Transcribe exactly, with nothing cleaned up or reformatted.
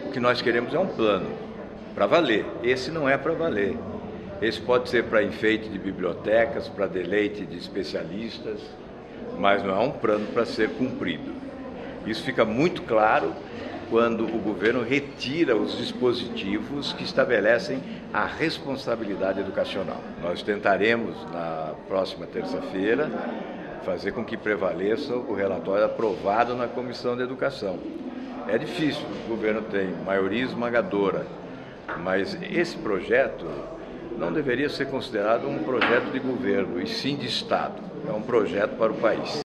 O que nós queremos é um plano para valer. Esse não é para valer. Esse pode ser para enfeite de bibliotecas, para deleite de especialistas, mas não é um plano para ser cumprido. Isso fica muito claro quando o governo retira os dispositivos que estabelecem a responsabilidade educacional. Nós tentaremos, na próxima terça-feira, fazer com que prevaleça o relatório aprovado na Comissão de Educação. É difícil, o governo tem maioria esmagadora, mas esse projeto não deveria ser considerado um projeto de governo, e sim de Estado. É um projeto para o país.